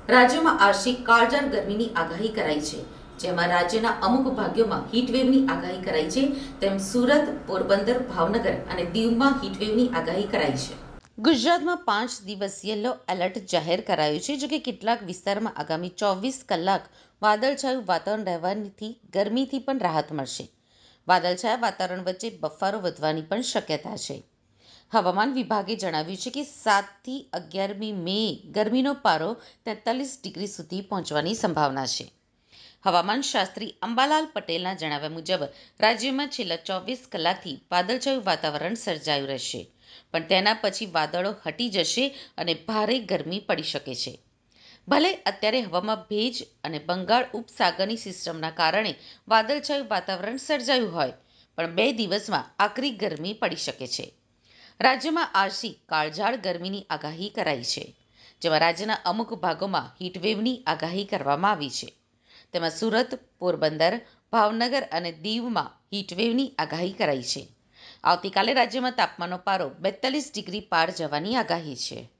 રાજ્યમાં આજથી કાળઝાળ ગરમીની આગાહી કરાઈ છે, જેમાં રાજ્યના અમુક ભાગોમાં હીટવેવની આગાહી કરાઈ છે, તેમ સુરત, પોરબંદર, ભાવનગર અને દીવમાં હીટવેવની આગાહી કરાઈ છે. ગુજરાતમાં 5 દિવસ યલો એલર્ટ જાહેર કરાયું છે. જોકે કેટલાક વિસ્તારમાં આગામી 24 કલાક વાદળછાયું વાતાવરણ રહેવાથી ગરમીથી પણ રાહત મળશે. વાદળછાયા વાતાવરણ વચ્ચે બફારો વધવાની પણ શક્યતા છે. હવામાન વિભાગે જણાવ્યું છે કે 7 થી 11મી મે ગરમીનો પારો 43 ડિગ્રી સુધી પહોંચવાની સંભાવના છે. હવામાન શાસ્ત્રી અંબાલાલ પટેલના જણાવ્યા મુજબ રાજ્યમાં છેલ્લા 24 કલાકથી વાદળછાયું વાતાવરણ સર્જાયું રહેશે, પણ તેના પછી વાદળો હટી જશે અને ભારે ગરમી પડી શકે છે. ભલે અત્યારે હવામાં ભેજ અને બંગાળ ઉપસાગરની સિસ્ટમના કારણે વાદળછાયું વાતાવરણ સર્જાયું હોય, પણ 2 દિવસમાં આકરી ગરમી પડી શકે છે. રાજ્યમાં આજથી કાળઝાળ ગરમીની આગાહી કરાઈ છે, જેમાં રાજ્યના અમુક ભાગોમાં હીટવેવની આગાહી કરવામાં આવી છે. તેમાં સુરત, પોરબંદર, ભાવનગર અને દીવમાં હીટવેવની આગાહી કરાઈ છે. આવતીકાલે રાજ્યમાં તાપમાનનો પારો 42 ડિગ્રી પાર જવાની આગાહી છે.